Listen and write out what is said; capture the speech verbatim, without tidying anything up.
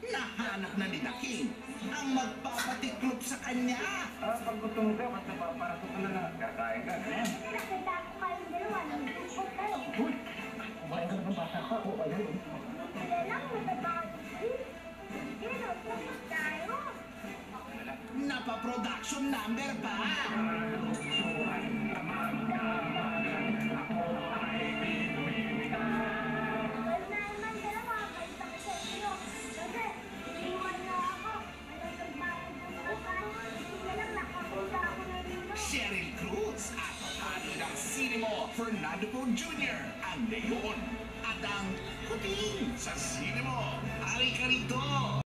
nahanap na ni Daking ang magpapatiklop sa kanya. Ah, pag gutom ka, basta papasok ka na na, kakain ka. Nakita ko kayong dalawa, nagtupot kayo. Uy, kumain ka na ng bata ka. O, ayun. Wala lang, matabang. Sino, tupot tayo. Napa-production number pa. Cheryl Cruz at ano ng Cinemo, Fernando Po Junior ang leon at ang kuting sa Cinemo. Halika rito!